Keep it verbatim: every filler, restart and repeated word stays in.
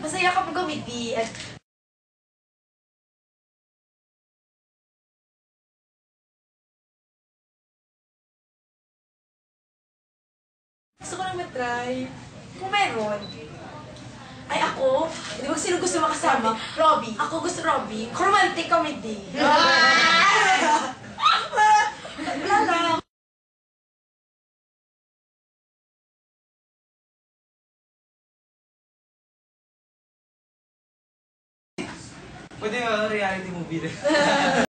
Masaya kapag comedy. At gusto ko lang matry. Kung meron. Ay ako, di ba sino gusto makasama? Robby. Ako gusto Robby. Romantic comedy. Wala lang. Pwede nga reality movie din.